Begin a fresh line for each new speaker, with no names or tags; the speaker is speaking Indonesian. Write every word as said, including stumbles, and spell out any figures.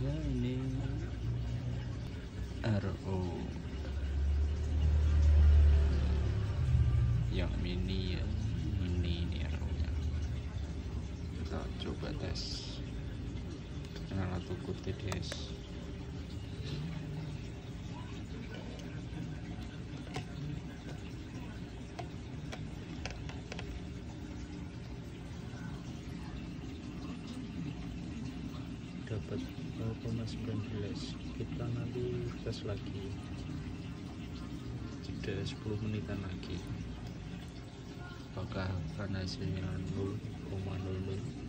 ya ini R O yang mini ya, mini ini R O nya. Kita coba tes dengan alat ukur T D S. Dapat nol koma sembilan belas. Kita nanti tes lagi jeda sepuluh menitan lagi, apakah akan hasilnya nol koma nol nol.